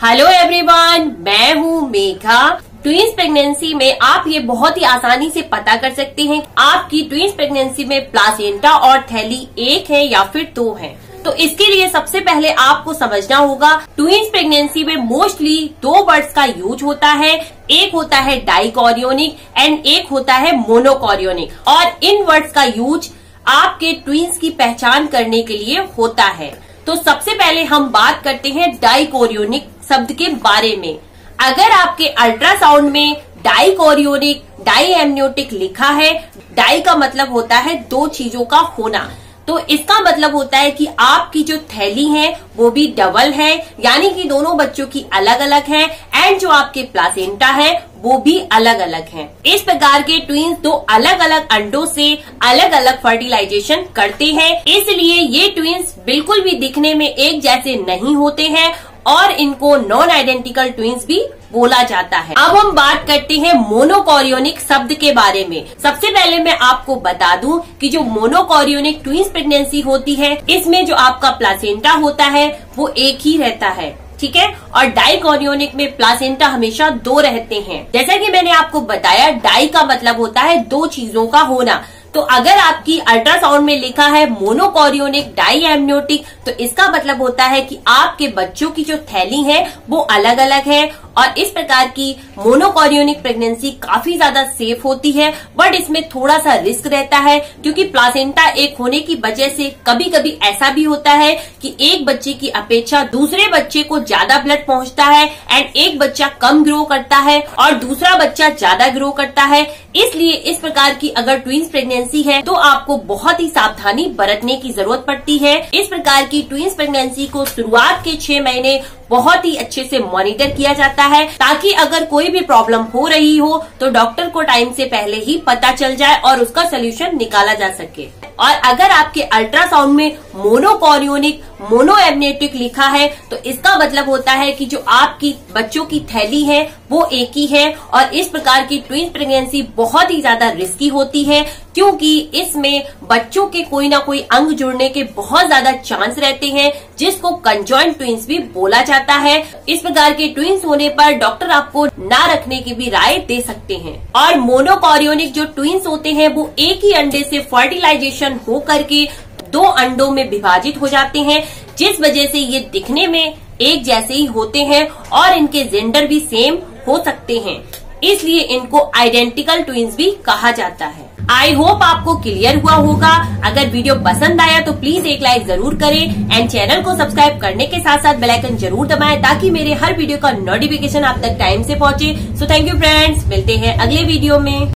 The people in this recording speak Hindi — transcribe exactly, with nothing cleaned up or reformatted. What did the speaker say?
हेलो एवरीवन, मैं हूँ मेघा। ट्विंस प्रेगनेंसी में आप ये बहुत ही आसानी से पता कर सकते हैं आपकी ट्विंस प्रेगनेंसी में प्लासेंटा और थैली एक है या फिर दो है। तो इसके लिए सबसे पहले आपको समझना होगा ट्विंस प्रेगनेंसी में मोस्टली दो वर्ड्स का यूज होता है। एक होता है डाइकोरियोनिक एंड एक होता है मोनोकोरियोनिक। और इन वर्ड्स का यूज आपके ट्विंस की पहचान करने के लिए होता है। तो सबसे पहले हम बात करते हैं डाइकोरियोनिक शब्द के बारे में। अगर आपके अल्ट्रासाउंड में डाइकोरियोनिक डाइएमनियोटिक लिखा है, डाई का मतलब होता है दो चीजों का होना, तो इसका मतलब होता है कि आपकी जो थैली है वो भी डबल है, यानी कि दोनों बच्चों की अलग अलग है, एंड जो आपके प्लासेंटा है वो भी अलग अलग है। इस प्रकार के ट्विंस दो अलग अलग अंडों से अलग अलग फर्टिलाइजेशन करते हैं, इसलिए ये ट्विंस बिल्कुल भी दिखने में एक जैसे नहीं होते हैं और इनको नॉन आइडेंटिकल ट्विंस भी बोला जाता है। अब हम बात करते हैं मोनोकोरियोनिक शब्द के बारे में। सबसे पहले मैं आपको बता दूं कि जो मोनोकोरियोनिक ट्विंस प्रेगनेंसी होती है, इसमें जो आपका प्लासेंटा होता है वो एक ही रहता है, ठीक है। और डाइकोरियोनिक में प्लासेंटा हमेशा दो रहते हैं। जैसा कि मैंने आपको बताया, डाई का मतलब होता है दो चीजों का होना। तो अगर आपकी अल्ट्रासाउंड में लिखा है मोनोकोरियोनिक डाइएमनियोटिक, तो इसका मतलब होता है कि आपके बच्चों की जो थैली है वो अलग अलग है। और इस प्रकार की मोनोकोरियोनिक प्रेगनेंसी काफी ज्यादा सेफ होती है, बट इसमें थोड़ा सा रिस्क रहता है, क्योंकि प्लासेंटा एक होने की वजह से कभी कभी ऐसा भी होता है कि एक बच्चे की अपेक्षा दूसरे बच्चे को ज्यादा ब्लड पहुंचता है, एंड एक बच्चा कम ग्रो करता है और दूसरा बच्चा ज्यादा ग्रो करता है। इसलिए इस प्रकार की अगर ट्विंस प्रेगनेंसी है तो आपको बहुत ही सावधानी बरतने की जरूरत पड़ती है। इस प्रकार की ट्विंस प्रेगनेंसी को शुरुआत के छह महीने बहुत ही अच्छे से मॉनिटर किया जाता है, ताकि अगर कोई भी प्रॉब्लम हो रही हो तो डॉक्टर को टाइम से पहले ही पता चल जाए और उसका सोल्यूशन निकाला जा सके। और अगर आपके अल्ट्रासाउंड में मोनोकोरियोनिक मोनोएमनियोटिक लिखा है, तो इसका मतलब होता है कि जो आपकी बच्चों की थैली है वो एक ही है। और इस प्रकार की ट्विंस प्रेगनेंसी बहुत ही ज्यादा रिस्की होती है, क्योंकि इसमें बच्चों के कोई ना कोई अंग जुड़ने के बहुत ज्यादा चांस रहते हैं, जिसको कंजॉइंट ट्विंस भी बोला जाता है। इस प्रकार के ट्विंस होने पर डॉक्टर आपको ना रखने की भी राय दे सकते हैं। और मोनोकोरियोनिक जो ट्विंस होते हैं वो एक ही अंडे से फर्टिलाइजेशन हो करके दो अंडों में विभाजित हो जाते हैं, जिस वजह से ये दिखने में एक जैसे ही होते हैं और इनके जेंडर भी सेम हो सकते हैं, इसलिए इनको आइडेंटिकल ट्विंस भी कहा जाता है। आई होप आपको क्लियर हुआ होगा। अगर वीडियो पसंद आया तो प्लीज एक लाइक जरूर करें, एंड चैनल को सब्सक्राइब करने के साथ साथ बेल आइकन जरूर दबाएं, ताकि मेरे हर वीडियो का नोटिफिकेशन आप तक टाइम से पहुंचे। सो थैंक यू फ्रेंड्स, मिलते हैं अगले वीडियो में।